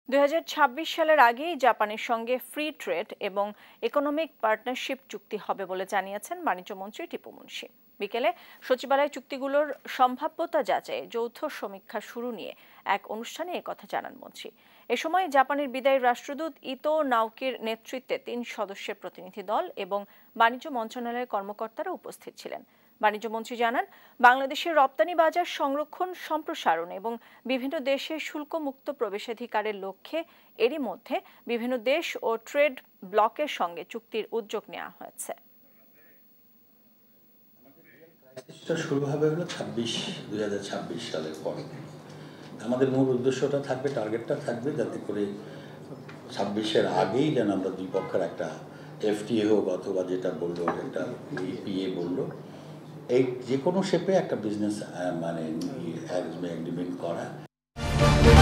2026 সালের আগেই জাপানের সঙ্গে ফ্রি ট্রেড এবং ইকোনমিক পার্টনারশিপ চুক্তি হবে বলে জানিয়েছেন বাণিজ্যমন্ত্রী টিপু মুনশি। বিকেলে সচিবালয় চুক্তিগুলোর সম্ভাব্যতা যাচাইয়ে যৌথ সমীক্ষা শুরু নিয়ে এক অনুষ্ঠানে একথা জানান মন্ত্রী। এ সময় জাপানের বিদায়ী রাষ্ট্রদূত ইতো নাওকির নেতৃত্বে 3 সদস্যের প্রতিনিধি দল এবং বাণিজ্য মন্ত্রণালয়ের কর্মকর্তারা উপস্থিত ছিলেন। বাণিজ্যমন্ত্রী জানান, বাংলাদেশের রপ্তানি বাজার সংরক্ষণ, সম্প্রসারণ এবং বিভিন্ন দেশে শুল্কমুক্ত প্রবেশাধিকারের লক্ষ্যে এরই মধ্যে বিভিন্ন দেশ ও ট্রেড ব্লকের সঙ্গে চুক্তির উদ্যোগ নেওয়া হয়েছে। শুরু হবে হলো 2026 সালের পরে। আমাদের মূল উদ্দেশ্যটা থাকবে, টার্গেটটা থাকবে যাতে করে 26-এর আগেই যেন আমরা দুই পক্ষের একটা এফটিএ হোক অথবা যেটা বললো একটা ইপিএ বললো, এই যে কোনো শেপে একটা বিজনেস মানে এগ্রিমেন্ট করা।